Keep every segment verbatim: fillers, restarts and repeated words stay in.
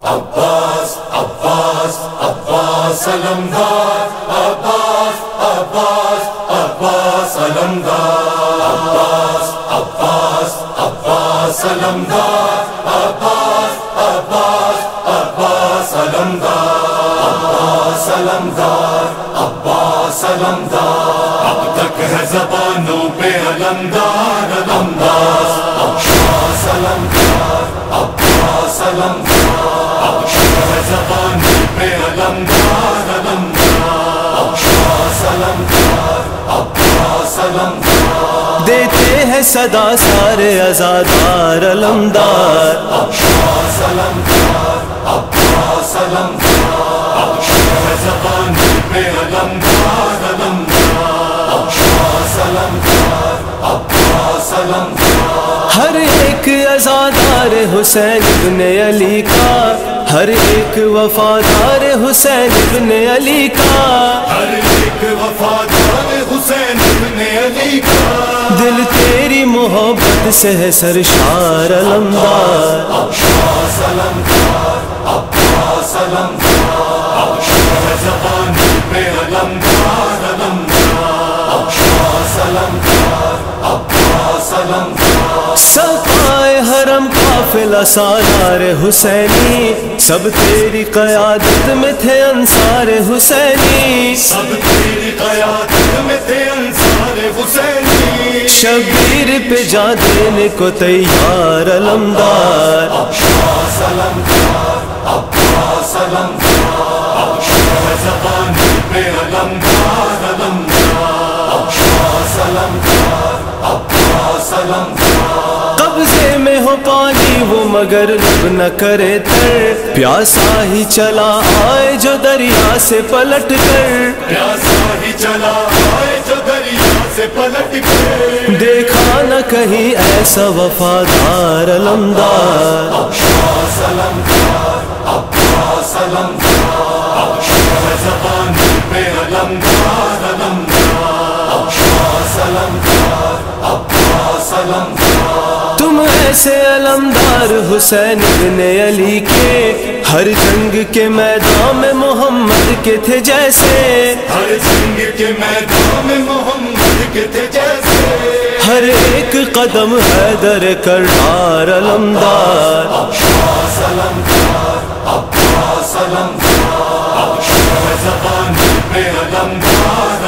عباس عباس عباس علمدار عباس عباس عباس علمدار عباس عباس عباس علمدار عباس عباس عباس علمدار عباس علمدار عباس علمدار اب تک ہے زبانوں پہ علمدار علمدار عباس علمدار عباس علمدار اب تک ہے زبانوں پہ علمدار علمدار عباس علمدار عباس علمدار دیتے ہیں صدا سارے عزادار علمدار عباس علمدار عباس علمدار اب تک ہے زبانوں پہ علمدار علمدار عباس علمدار عباس علمدار ہر ایک عزادار حسین ابن علی کا، ہر ایک وفادار حسین ابن علی کا، ہر ایک وفادار حسین ابن علی کا، دل تیری محبت سے ہے سرشار علمدار عباس علمدار عباس علمدار اب تک ہے زبانوں پہ علمدار علمدار عباس علمدار عباس علمدار سقائے حرم قافلہ سالار حسینی، سب تیری قیادت میں تھے انصار حسینی، سب تیری قیادت میں تھے انصار حسینی، شبیر پہ جا دینے کو تیار علمدار عباس علمدار عباس علمدار اب تک ہے زبانوں پہ علمدار علمدار عباس علمدار عباس علمدار قبضے میں ہو پانی وہ مگر لب نہ کرے تر، پیاسا ہی چلا آئے جو دریا سے پلٹ کر، پیاسا ہی چلا آئے جو دریا سے پلٹ کر، دیکھا نہ کہیں ایسا وفادار علمدار عباس علمدار عباس علمدار اب تک ہے زبانوں پہ علمدار علمدار عباس علمدار عباس علمدار تم ایسے علمدار حسین ابن علی کے، ہر جنگ کے میدان میں محمد کے تھے جیسے، ہر جنگ کے میدان میں محمد کے تھے جیسے، ہر ایک قدم حیدر کردار علمدار عباس علمدار عباس علمدار اب تک ہے زبانوں پہ علمدار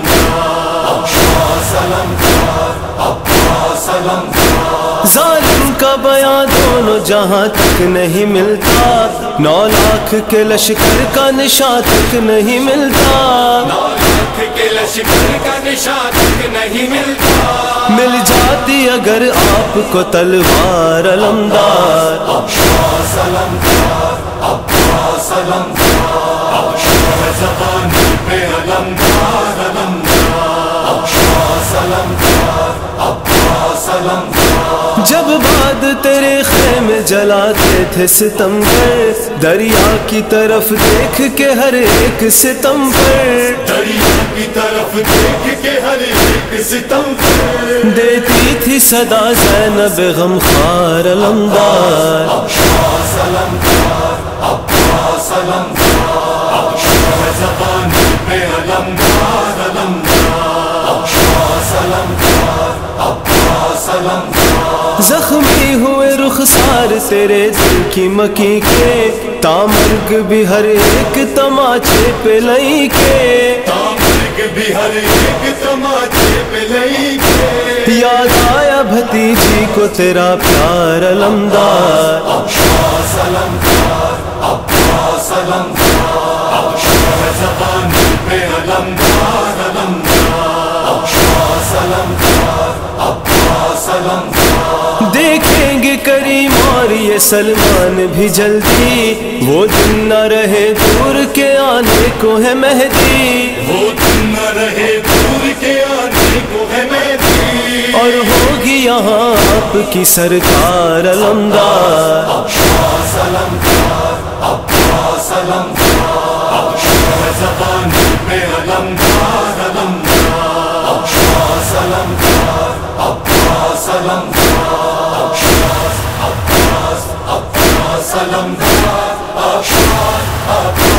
علمدار عباس علمدار عباس علمدار ظالم کا بیان دونوں جہاں تک نہیں ملتا، نو لاکھ کے لشکر کا نشان تک نہیں ملتا، لاکھ کے لشکر کا نشان تک نہیں ملتا، مل جاتی اگر آپ کو تلوار علمدار عباس علمدار عباس علمدار اب تک ہے زبانوں پہ علمدار علمدار عباس علمدار عباس علمدار جب بعد تیرے خیمے جلاتے تھے ستمگر، دریا کی طرف دیکھ کے ہر ایک ستم پر، دریا کی طرف دیکھ کے ہر ایک ستم پر، دیتی تھی صدا زینب غمخوار علمدار عباس علمدار عباس علمدار اب تک ہے زبانوں پہ علمدار علمدار عباس علمدار عباس علمدار زخمی ہوئے رخسار تیرے دل کی مکی کے، تامرگ بھی ہر ایک تماچے پہ لئی کے، تامرگ بھی ہر ایک تماچے پہ لئی کے، یاد آیا بھتیجی کو تیرا پیار علمدار عباس علمدار عباس علمدار اب تک ہے زبانوں پہ علمدار علمدار عباس علمدار عباس علمدار دیکھیں گے کریم اور یہ سلمان بھی جلدی، وہ دن نہ رہے دور کے آنے کو ہے مہدی، وہ دن نہ رہے دور کے آنے کو ہے مہدی، اور ہوگی یہاں آپ کی سرکار علمدار عباس علمدار عباس علمدار اب تک ہے زبانوں پہ علمدار علمدار عباس علمدار عباس علمدار عباس عباس عباس علمدار آباد آباد